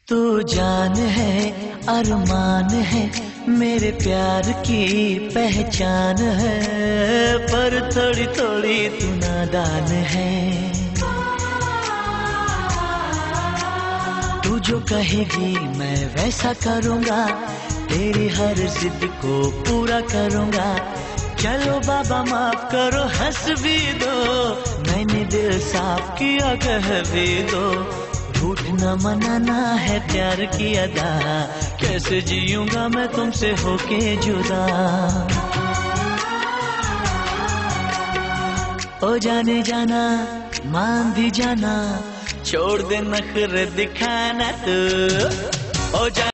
तू जान है अरमान है, मेरे प्यार की पहचान है, पर थोड़ी थोड़ी तू नादान है। तू जो कहेगी मैं वैसा करूँगा, तेरी हर जिद को पूरा करूँगा। चलो बाबा माफ करो, हंस भी दो, मैंने दिल साफ किया कह भी दो। रूठ न मनाना है प्यार की अदा, कैसे जीऊंगा मैं तुमसे होके जुदा। ओ जाने जाना मान भी जाना, छोड़ दे नखरे दिखाना तू। ओ